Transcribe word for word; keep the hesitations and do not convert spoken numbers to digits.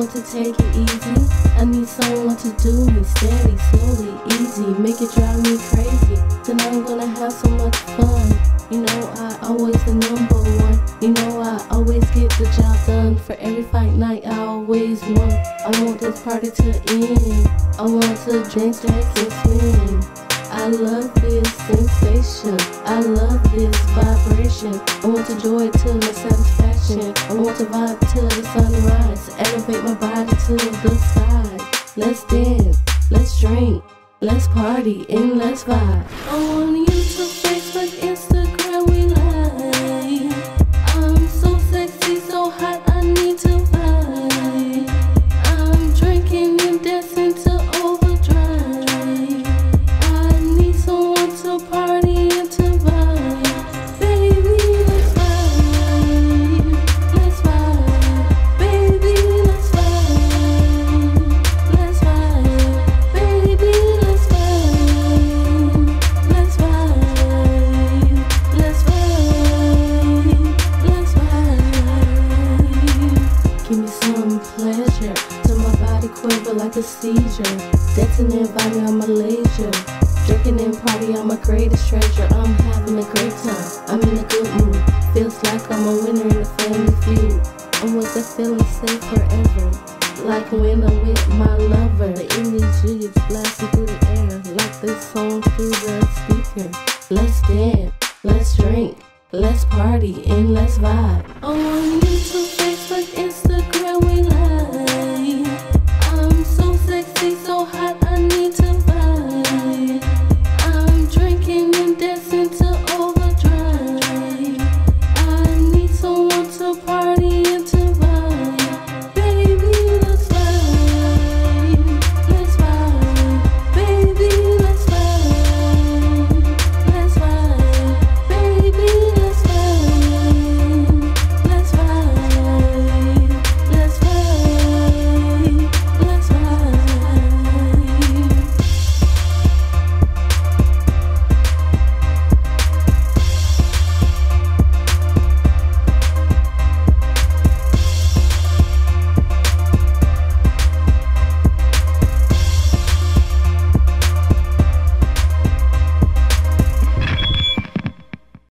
want to take it easy. I need someone to do me steady, slowly, easy, make it drive me crazy. Then I'm gonna have so much fun. You know I always the number one. You know I always get the job done. For every fight night I always won. I want this party to end. I want to drink, dance, and swing. I love this sensation. I love this vibration. I want to joy to the satisfaction. I want to vibe to the sunrise. Elevate my body to the sky. Let's dance, let's drink, let's party, and let's vibe. I want you to Facebook, Instagram, we live. I'm so sexy, so hot, I need to vibe. I'm drinking and dancing to overdrive. I need someone to party and to vibe. Baby, let's vibe. Let's vibe. Baby, let's vibe. Let's vibe. Baby, let's vibe. Let's vibe. Let's vibe. Let's vibe. Give me some pleasure till my body quiver like a seizure. Dancing and vibing on my leisure. Drinking and party on my greatest treasure. I'm having a great time, I'm in a good mood. Feels like I'm a winner in the family feud. I'm with the feeling safe forever. Like when I'm with my lover. The energy is blasting through the air, like this song through the speaker. Let's dance, let's drink, let's party, and let's vibe. I want you to